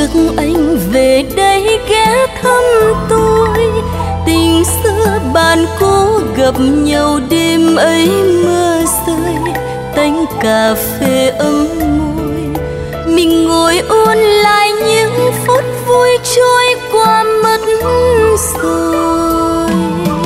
trước anh về đây ghé thăm tôi. Tình xưa bạn cũ gặp nhau đêm ấy mưa rơi, tách cà phê ấm môi. Mình ngồi ôn lại những phút vui trôi qua mất rồi.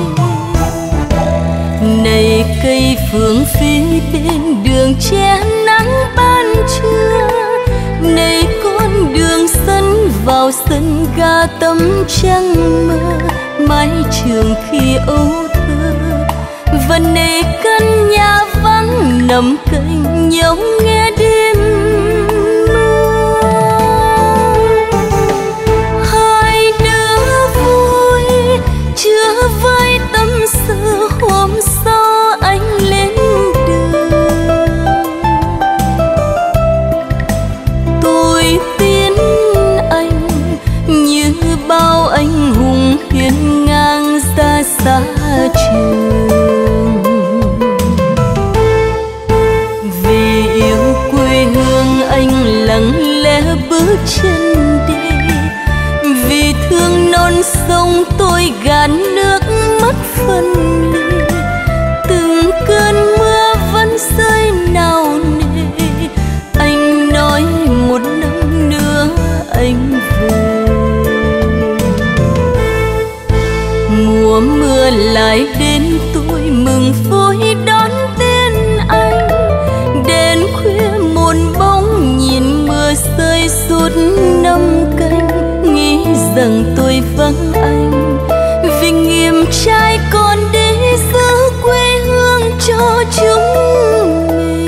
Này cây phượng phi bên đường che nắng ban trưa, này con đường dẫn vào sân ga tấm trăng mơ mái trường khi ấu thơ. Và này căn nhà vắng nằm cạnh nhau nghe đêm mưa. Hai đứa vui chưa với tâm sự hôm sau anh lên đường. Tôi tin anh như bao anh hùng hiên ngang ra xa trường. Vì yêu quê hương anh lặng lẽ bước chân đi, vì thương non sông tôi gạt nước mắt phân ly. Từng cơn mưa vẫn rơi nào nề, anh nói một năm nữa anh về. Mùa mưa lại đến tôi mừng vui đón tên anh. Đến khuya một bóng nhìn mưa rơi suốt năm canh, nghĩ rằng tôi vắng anh. Vì nghiêm trai còn để giữ quê hương cho chúng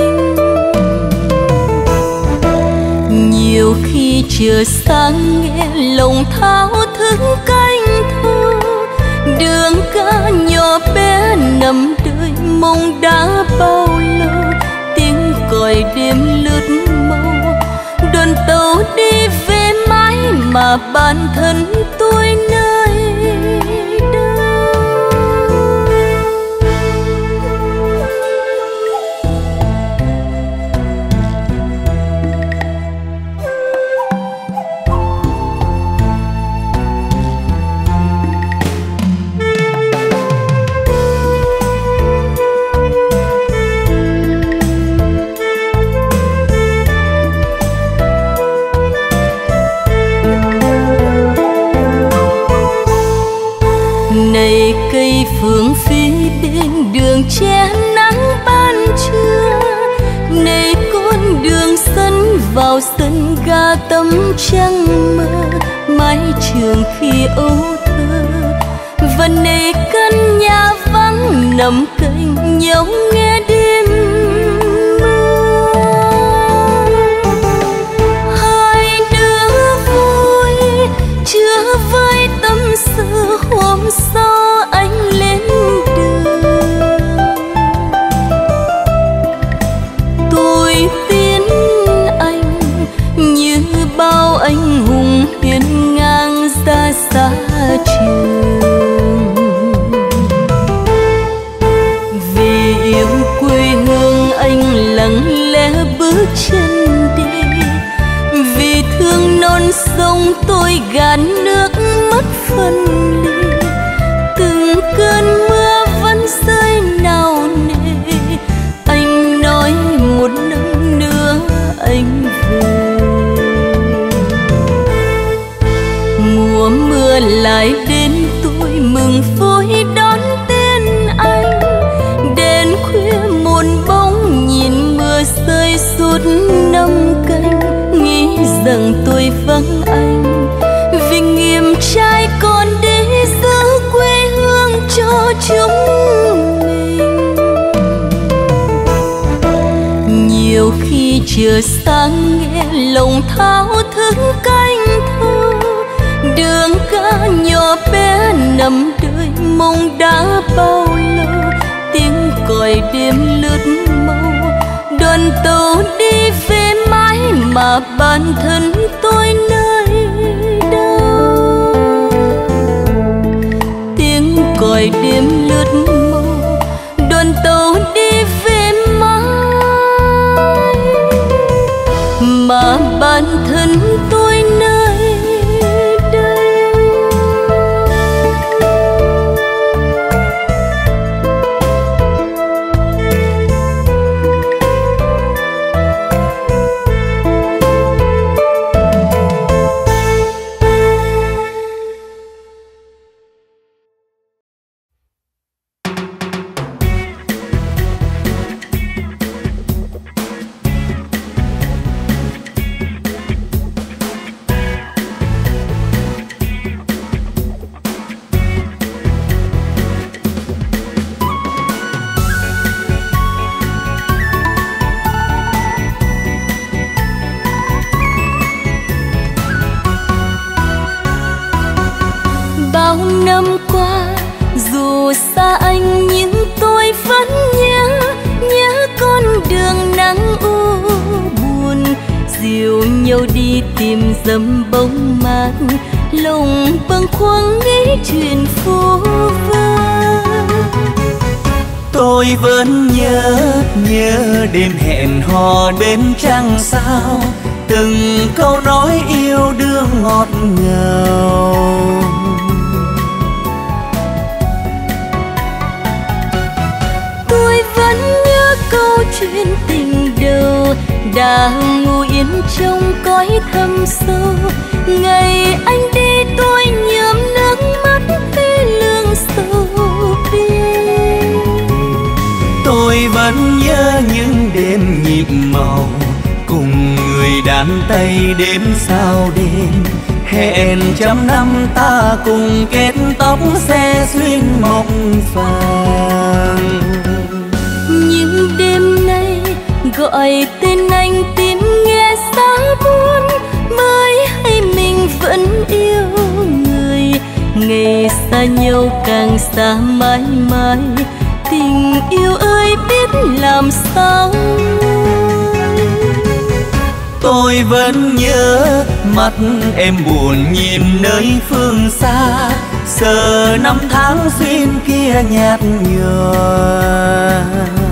mình. Nhiều khi trời sáng nghe lòng thao thức canh thơ, đường ca nhỏ bé nằm đợi mong đã bao lâu. Tiếng còi đêm lướt mau, đoàn tàu đi về mãi mà bản thân tôi nơi đâu. Này cây phượng phi bên đường che nắng ban trưa, này con đường dẫn vào sân ga tấm trăng mơ mái trường khi ấu thơ. Và này căn nhà vắng nằm cạnh nhau nghe đêm mưa. Hai đứa vui chưa với tâm sự hôm sau anh lên đường. Tôi tin anh như bao anh hùng hiên ngang ra xa trường. Vì yêu quê hương anh lặng lẽ bước chân đi, vì thương non sông tôi gạt nước mắt phân ly. Từng cơn mưa vẫn rơi nào nề, anh nói một năm nữa anh về. Mùa mưa lại đến tôi mừng vui đón tên anh. Đến khuya một bóng nhìn mưa rơi suốt năm canh, nghĩ rằng tôi vắng anh. Vì nghiêm trai còn để giữ quê hương cho chúng mình. Nhiều khi trời sáng nghe lòng thao thức canh thơ, đường ca nhỏ bé nằm đợi mong đã bao lâu. Tiếng còi đêm lướt mau, đoàn tàu đi về mãi mà bản thân tôi nơi đâu. Tiếng còi đêm lướt mau, đoàn tàu đi về mãi mà bản thân tôi nơi năm qua, dù xa anh nhưng tôi vẫn nhớ con đường nắng u buồn. Dìu nhau đi tìm dầm bóng mát, lòng bâng khuâng nghĩ chuyện phố vơ. Tôi vẫn nhớ đêm hẹn hò bên trăng sao, từng câu nói yêu đương ngọt ngào. Tôi vẫn nhớ câu chuyện tình đầu, đang ngủ yên trong cõi thâm sâu. Ngày anh đi tôi nhuốm nước mắt vì lương sầu biên. Tôi vẫn nhớ những đêm nhịp màu, cùng người đàn tay đêm sao đêm. Hẹn trăm năm ta cùng kết tóc xe xuyên mộng vàng. Nhưng đêm nay gọi tên anh tim nghe xa buồn, mới hay mình vẫn yêu người. Ngày xa nhau càng xa mãi mãi, tình yêu ơi biết làm sao. Tôi vẫn nhớ mắt em buồn nhìn nơi phương xa, giờ năm tháng duyên kia nhạt nhòa.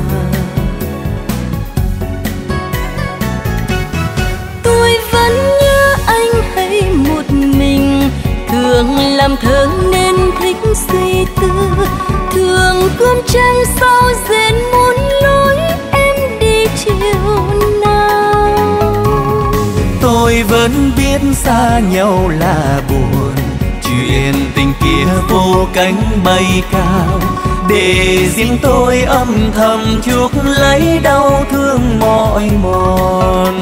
Tôi vẫn nhớ anh hay một mình, thường làm thơ nên thích suy tư. Thường gom trăng sao rền muôn lối em đi chiều nào. Tôi vẫn biết xa nhau là buồn, chuyện tình kia vô cánh bay cao. Để riêng tôi âm thầm chuốc lấy đau thương mỏi mòn.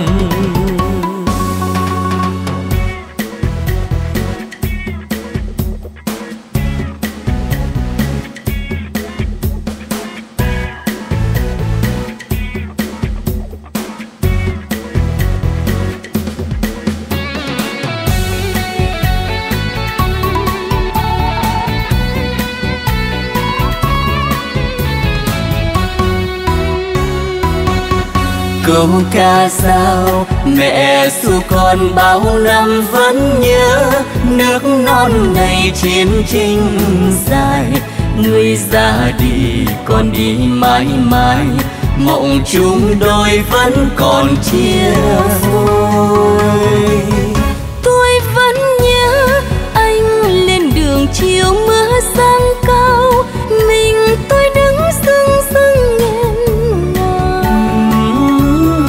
Câu ca dao mẹ ru con bao năm vẫn nhớ, nước non ngày chiến tranh dài. Người ra đi còn đi mãi mãi, mộng chung đôi vẫn còn chia phôi. Tôi vẫn nhớ anh lên đường chiều mưa giăng cao, mình tôi đứng sưng sưng nghẹn ngào.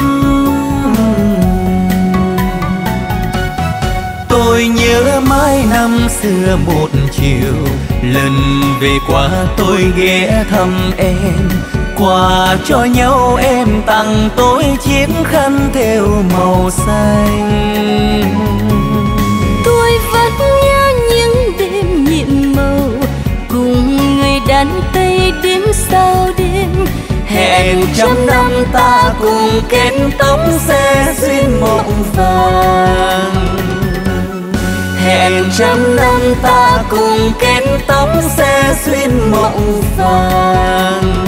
Tôi nhớ mãi năm xưa một chiều, lần về qua tôi ghé thăm em. Quà cho nhau em tặng tôi chiếc khăn thêu màu xanh. Tôi vẫn nhớ những đêm nhiệm màu, cùng người đàn tay đêm sao đêm. Hẹn trăm năm ta cùng kết tóc xe xuyên mộng vàng. Hẹn trăm năm ta cùng kết tóc xe xuyên mộng vàng.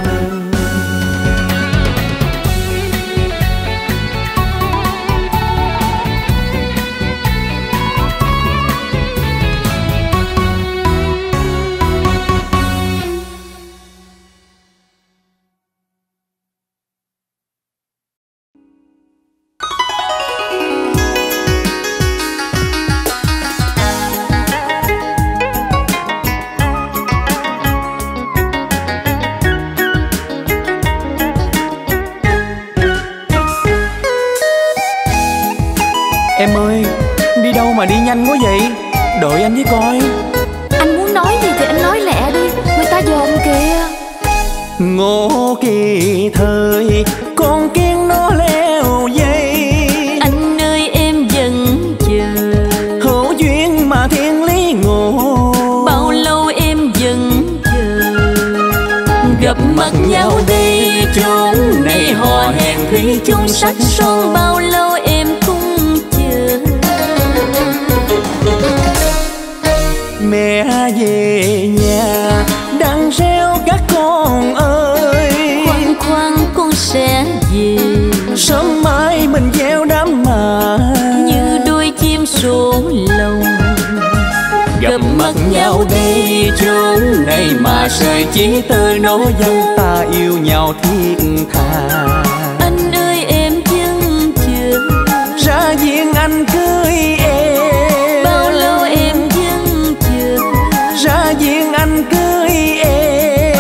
Em ơi, đi đâu mà đi nhanh quá vậy? Đợi anh với coi. Anh muốn nói gì thì anh nói lẹ đi, người ta dòm kìa. Ngô Kỳ Thời, con kiến nó leo dây. Anh ơi em vẫn chờ, Hữu duyên mà thiên lý ngộ. bao lâu em vẫn chờ. Gặp mặt nhau đây chốn này hò hẹn thủy chung sắc son, bao lâu em cũng chờ. Mẹ sẽ về nhà đang reo các con ơi. Khoan khoan con sẽ về, sớm mai mình gieo đám mà như đôi chim số lồng. Gặp mặt nhau đây chốn này mà rời chỉ tơi nỗi dâng. ta yêu nhau thiết tha. Anh ơi em vẫn chờ, ra diện anh cưới em. bao lâu em vẫn chờ, ra diện anh cưới em.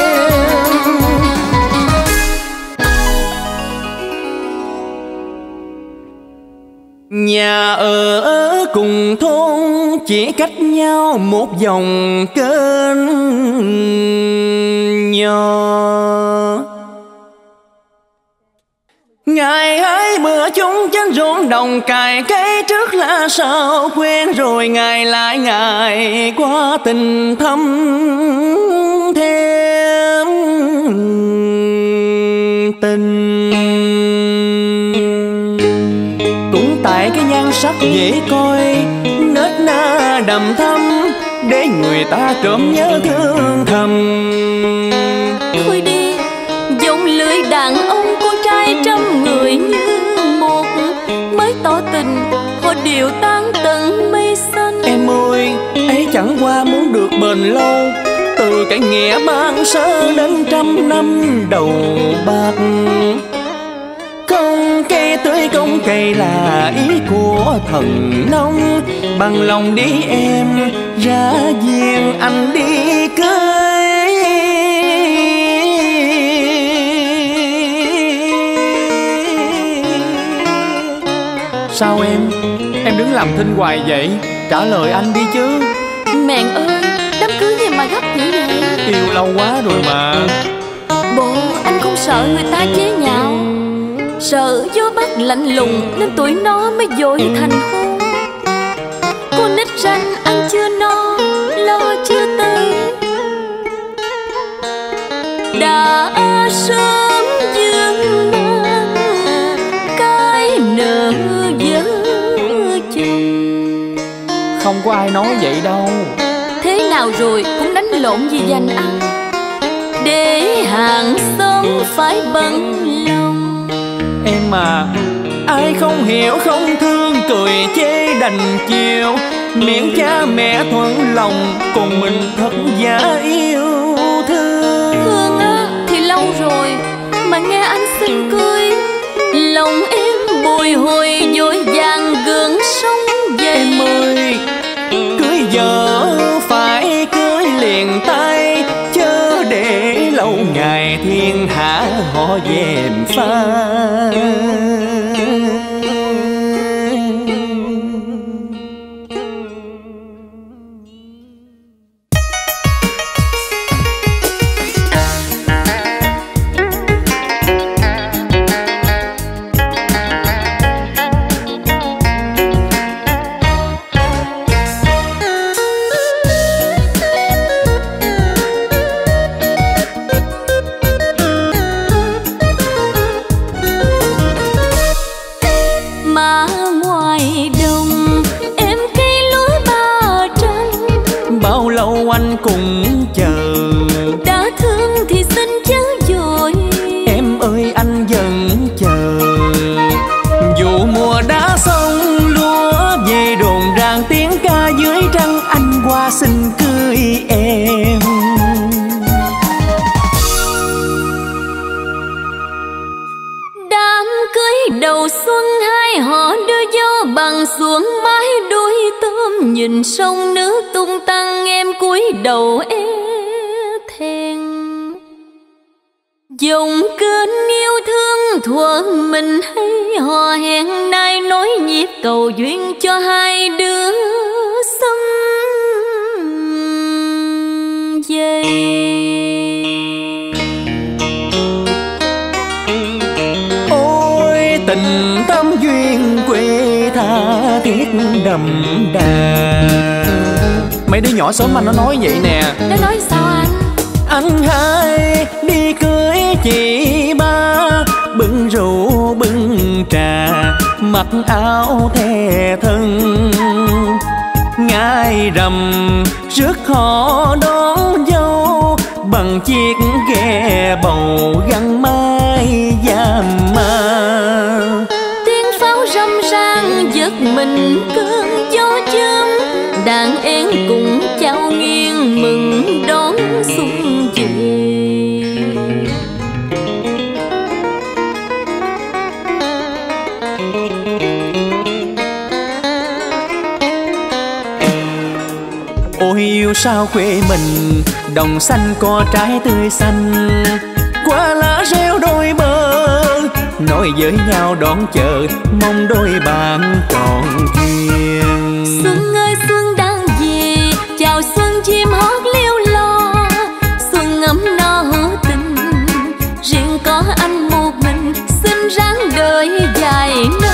Nhà ở cùng thôn chỉ cách nhau một dòng kênh nhỏ. Ngày hái mưa chúng trên ruộng đồng cày cây trước là sao quen rồi ngày lại ngày qua tình thâm thêm tình. Cũng tại cái nhan sắc dễ coi nết na đầm thắm để người ta trộm nhớ thương thầm. thôi đi, giọng lưỡi đàn ông con trai trăm người như một, mới tỏ tình họ đều tan tận mây xanh. Em ơi, ấy chẳng qua muốn được bền lâu, từ cái nghĩa ban sơ đến trăm năm đầu bạc. Công cây tưới công cây là ý của thần nông, bằng lòng đi em ra diện anh đi cưới. Sao em đứng làm thinh hoài vậy? Trả lời anh đi chứ. Mẹ ơi, đám cưới gì mà gấp dữ vậy? Yêu lâu quá rồi mà. Bộ anh không sợ người ta chế nhạo, sợ gió bắc lạnh lùng nên tụi nó mới vội thành hôn. Con nít ranh ăn chưa no, lo chưa tới, đã sớm dương mang cái nợ vợ chồng. Không có ai nói vậy đâu. Thế nào rồi cũng đánh lộn vì giành ăn, để hàng xóm phải bận lòng. Em mà ai không hiểu không thương cười chê đành chiều, miễn cha mẹ thuận lòng còn mình thật giả yêu thương. Thương á thì lâu rồi mà nghe anh xin cưới, lòng em bồi hồi vội vàng gượng sống dậy. Em ơi, cưới vợ phải cưới liền tay, chớ để lâu ngày thiên hạ họ dèm pha. Anh cũng chờ, đã thương thì xin chớ vội. Em ơi anh vẫn chờ, dù mùa đã xong lúa về đồn ràng tiếng ca dưới trăng, anh qua xin cưới em. Đám cưới đầu xuân hai họ đưa dâu bằng xuống mái đuôi tôm, nhìn sông nước tung tăng em cúi đầu e thẹn. Dòng kênh yêu thương thuở mình hay hò hẹn, nay nối nhịp cầu duyên cho hai đứa xâm dây. Ôi tình tâm duyên quê tha thiết đậm đà. Mấy đứa nhỏ xóm anh nó nói vậy nè. Nó nói sao anh? Anh hai đi cưới chị ba, bưng rượu bưng trà, mặc áo thề thân, Ngài rằm rước họ đón dâu bằng chiếc ghe bầu gắn mái giàm ma. Tiếng pháo râm ran giật mình cơn gió chớm, đàn én cùng chào nghiêng mừng đón xuân về. Ôi yêu sao quê mình đồng xanh có trái tươi xanh, qua lá reo đôi bờ nói với nhau đón chờ mong đôi bạn trọn duyên. Xuân ơi xuân đang về, chào xuân chim hót liêu lo, xuân ấm no hữu tình, riêng có anh một mình xin ráng đợi dài năm.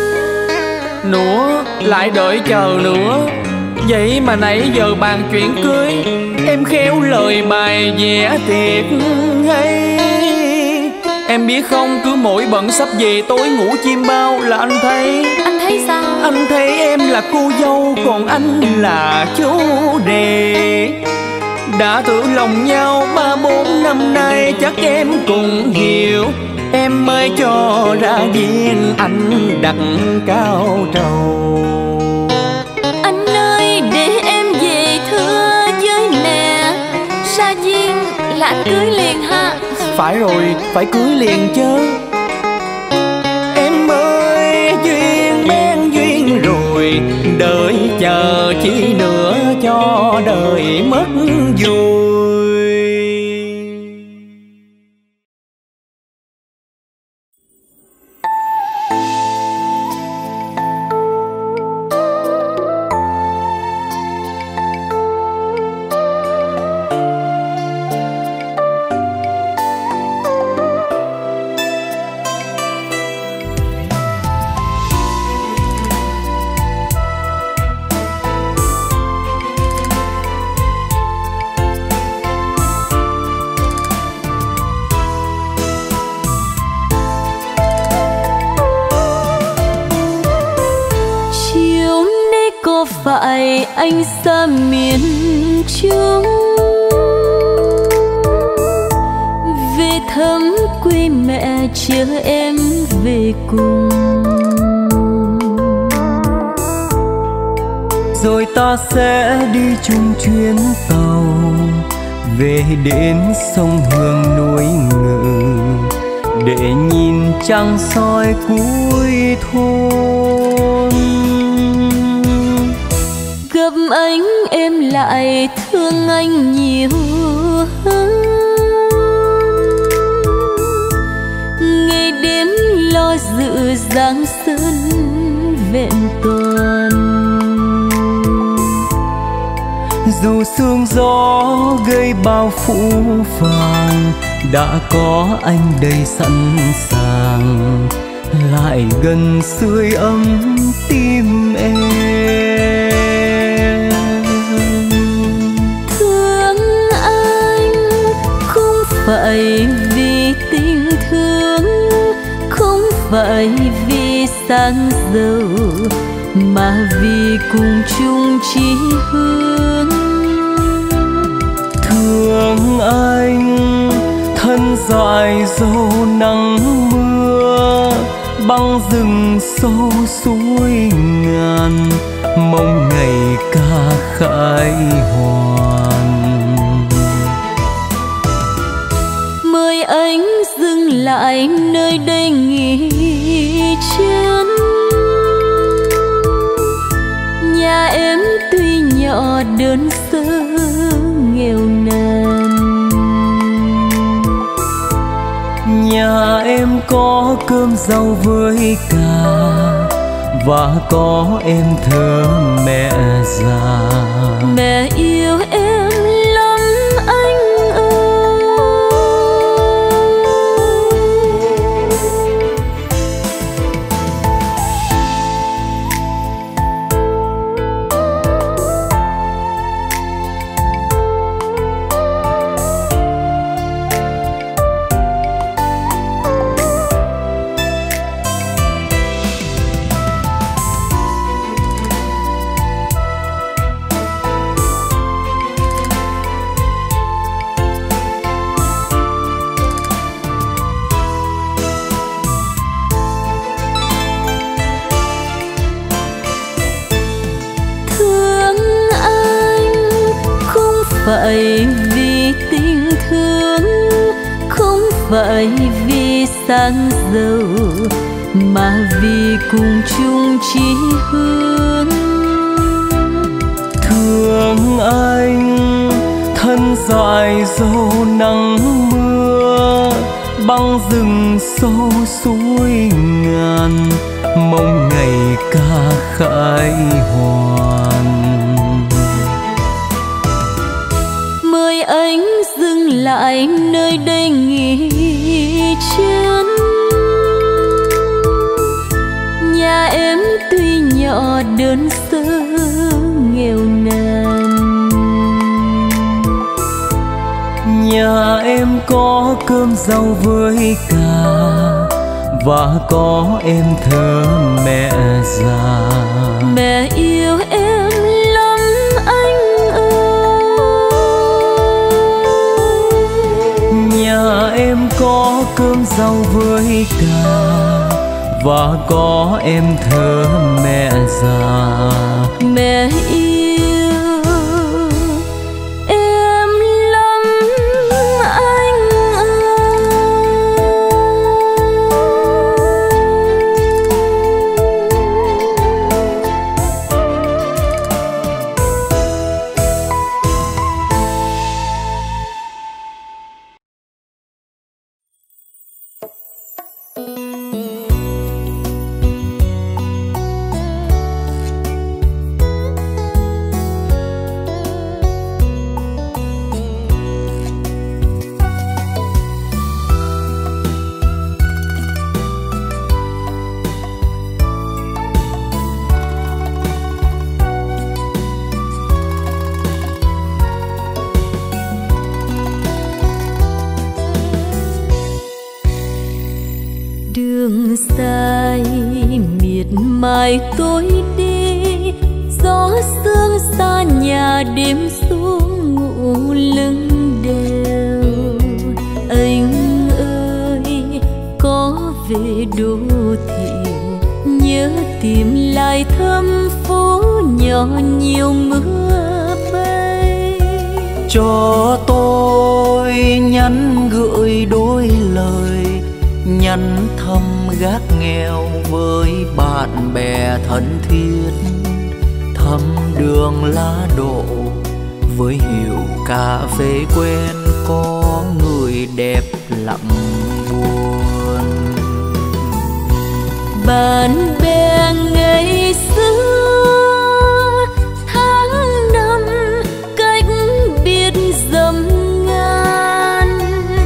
Nữa lại đợi chờ nữa, vậy mà nãy giờ bàn chuyện cưới em khéo lời bài vẽ thiệt hay. Em biết không, cứ mỗi bận sắp về tối ngủ chim bao là anh thấy. Anh thấy sao? Anh thấy em là cô dâu còn anh là chú rể. Đã thử lòng nhau 3-4 năm nay chắc em cũng hiểu, em mới cho ra duyên anh đặt cao trầu. Anh ơi để em về thưa với mẹ, ra duyên là anh cưới liền ha. Phải rồi, phải cưới liền chứ. Em ơi duyên bén duyên rồi, đợi chờ chi nữa cho đời mất vui. Phải anh xa miền Trung về thăm quê mẹ chờ em về cùng, rồi ta sẽ đi chung chuyến tàu về đến sông Hương núi Ngự để nhìn trăng soi cuối thôn. gặp anh em lại thương anh nhiều hơn, ngày đêm lo dự Giang Sơn vẹn toàn. Dù sương gió gây bao phủ phàng, đã có anh đây sẵn sàng lại gần sưởi ấm tim em. Thương anh không phải vì tình thương, không phải vì sang giàu, mà vì cùng chung chí hướng. Thương anh thân dại dầu nắng mưa, băng rừng sâu suối ngàn, mong ngày ca khai hoàn. Mời anh dừng lại nơi đây nghỉ chân, nhà em tuy nhỏ đơn sơ nghèo nàn. Nhà em có cơm rau với cà, và có em thơ mẹ già. Mẹ yêu em lắm anh ơi. phải vì tình thương, không phải vì sang giàu, mà vì cùng chung chí hướng. Thương anh thân dại dầu nắng mưa, băng rừng sâu suối ngàn, mong ngày ca khai hoàn. Mời anh dừng lại nơi đây nghỉ chân. Nhà em tuy nhỏ đơn sơ nghèo nàn, nhà em có cơm rau với cà, và có em thơ mẹ già. Mẹ yêu em lắm anh ơi. Nhà em có cơm rau với cà, và có em thơ mẹ già. Mẹ yêu em lắm anh ơi. Đường dài miệt mài tối đi, gió sương xa nhà đêm xuống ngủ lưng đèo. Anh ơi có về đô thị, nhớ tìm lại thăm phố nhỏ nhiều mưa bay. Cho tôi nhắn gửi đôi lời, nhắn thăm gác nghèo với bạn bè thân thiết, thăm đường lá đổ với hiệu cà phê quen, có người đẹp lặng buồn. Bạn bè ngày xưa tháng năm cách biệt dầm ngàn,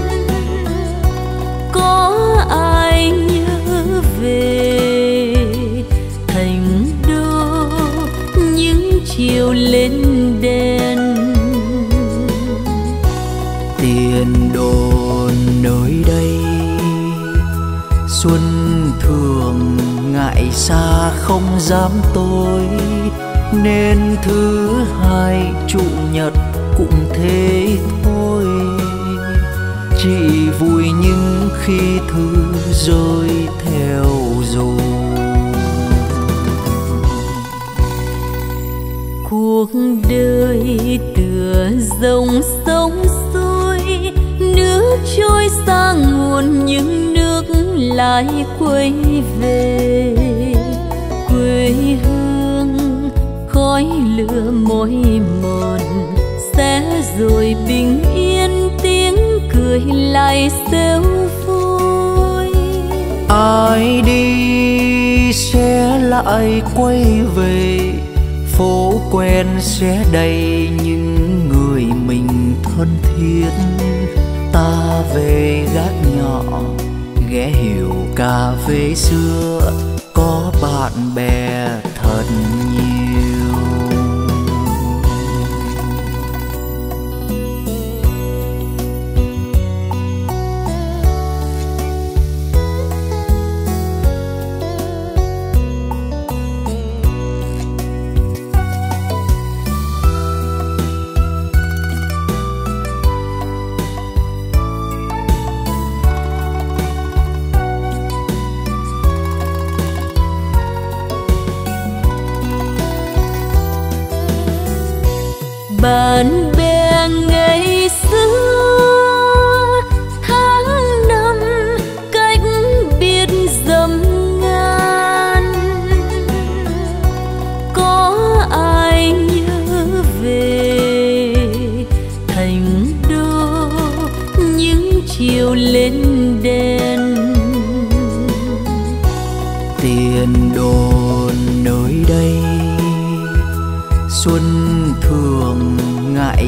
có ai nhớ về thành đô những chiều lên đèn. Tiền đồn nơi đây xuân thường ngại xa không dám tối, nên thứ hai chủ nhật cũng thế thôi. Chỉ vui những khi thư rơi theo dù. Cuộc đời tựa dòng sông xuôi, nước trôi xa nguồn nhưng nước lại quay về. Quê hương khói lửa mỏi mòn, sẽ rồi bình yên tiếng cười lại reo vui. Ai đi sẽ lại quay về, phố quen sẽ đầy những người mình thân thiết. Ta về gác nhỏ ghé hiệu cà phê xưa, có bạn bè thật nhiều. Bạn bè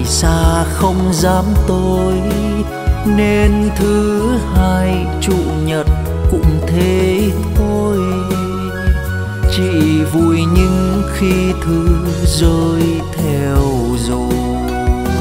xa không dám tối, nên thứ hai chủ nhật cũng thế thôi. Chị vui nhưng khi thư rơi theo rồi.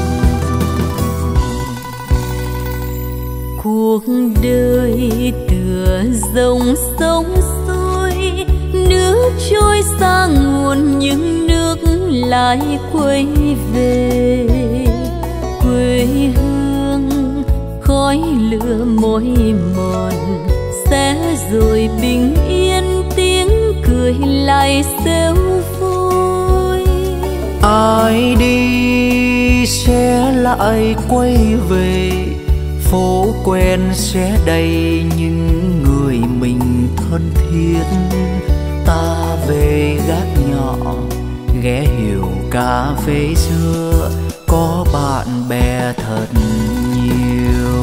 Cuộc đời tựa dòng sông sôi, nước trôi xa nguồn nhưng nước lại quay về quê hương. Khói lửa mỏi mòn sẽ rồi bình yên, tiếng cười lại xéo vui. Ai đi sẽ lại quay về, phố quen sẽ đầy những người mình thân thiết. Ta về gác nhỏ ghé hiệu cà phê xưa, có bạn bè thật nhiều.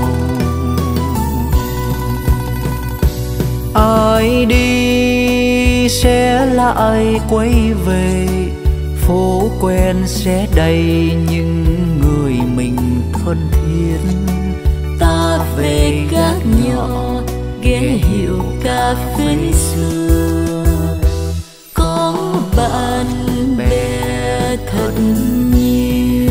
Ai đi sẽ lại quay về, phố quen sẽ đầy những người mình thân thiết. Ta về gác nhỏ ghé hiệu cà phê xưa, có bạn bè thật nhiều.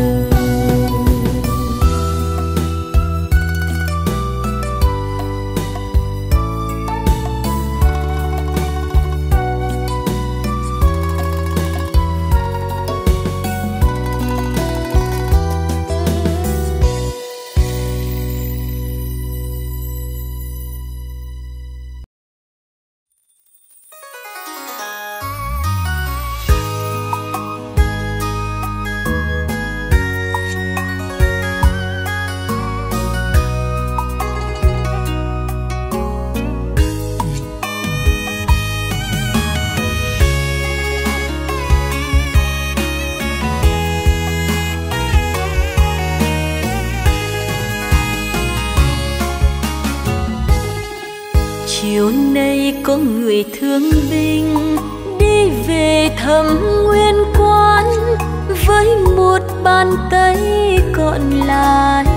Chiều nay có người thương binh đi về thăm nguyên quán, với một bàn tay còn lại.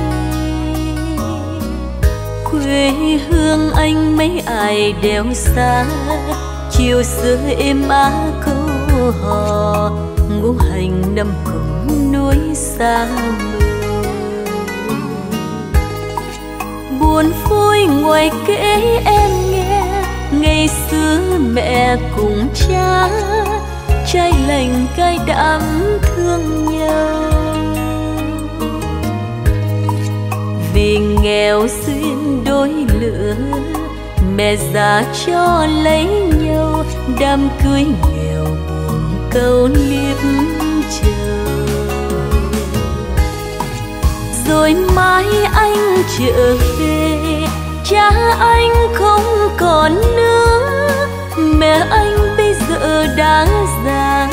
Quê hương anh mấy ai đeo xa, chiều xưa êm á câu hò, ngũ hành năm cùng núi xa mờ. Buồn vui ngoài kể em nghe, ngày xưa mẹ cùng cha trai lành cay đắng thương nhau. Vì nghèo duyên đôi lứa, mẹ già cho lấy nhau, đám cưới nghèo buồn câu liếp chờ. Rồi mai anh trở về, cha anh không còn nữa, mẹ anh bây giờ đã già.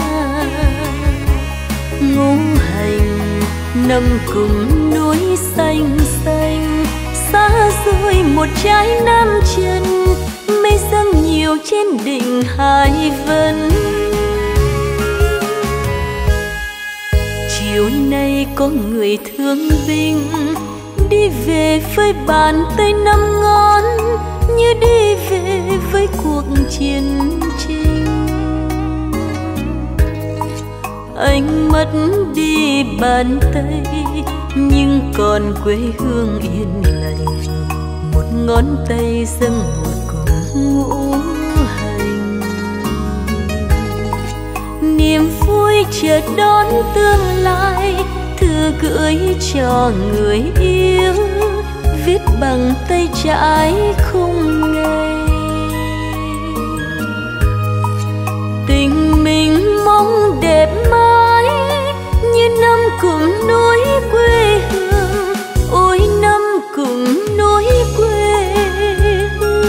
Ngũ hành năm cùng núi xanh xanh, xa rồi một trái nam chân, mây dâng nhiều trên đỉnh Hải Vân. Chiều nay có người thương binh đi về với bàn tay năm ngón, như đi về với cuộc chiến tranh. Anh mất đi bàn tay nhưng còn quê hương yên lành, một ngón tay dâng một cùng ngũ hành. Niềm vui chờ đón tương lai, thư gửi cho người yêu, viết bằng tay trái không ngày. Tình mình mong đẹp mãi như năm cùng núi quê hương, ôi năm cùng núi quê hương.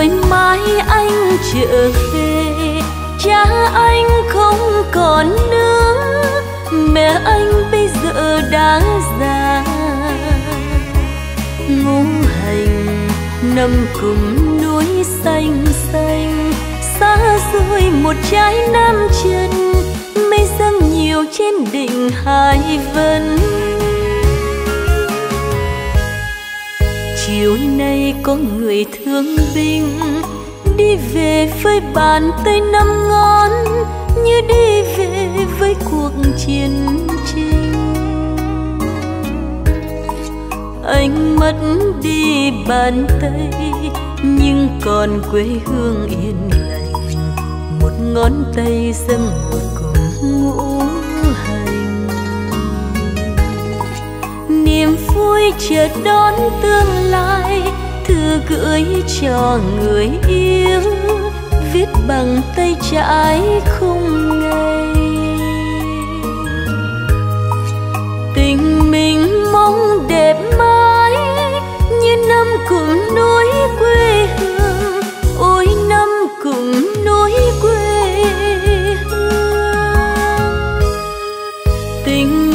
rồi mai anh trở về, cha anh không còn nữa, mẹ anh bây giờ đã già. Ngũ hành nằm cùng núi xanh xanh, xa xôi một trái Nam chân, mây dâng nhiều trên đỉnh Hải Vân. Chiều nay có người thương binh đi về với bàn tay năm ngón, như đi về với cuộc chiến tranh. Anh mất đi bàn tay nhưng còn quê hương yên lành, một ngón tay dâng một cùng ngũ hành. Niềm vui chờ đón tương lai, thư gửi cho người yêu, viết bằng tay trái không ngày. Tình mình mong đẹp mãi như năm cùng núi quê hương, ôi năm cùng núi quê hương. Tình